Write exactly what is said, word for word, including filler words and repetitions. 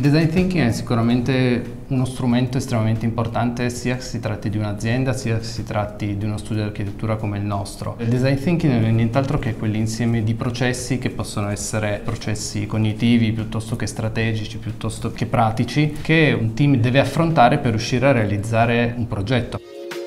design thinking è sicuramente uno strumento estremamente importante sia che si tratti di un'azienda sia che si tratti di uno studio di architettura come il nostro. Il design thinking non è nient'altro che quell'insieme di processi che possono essere processi cognitivi piuttosto che strategici, piuttosto che pratici, che un team deve affrontare per riuscire a realizzare un progetto.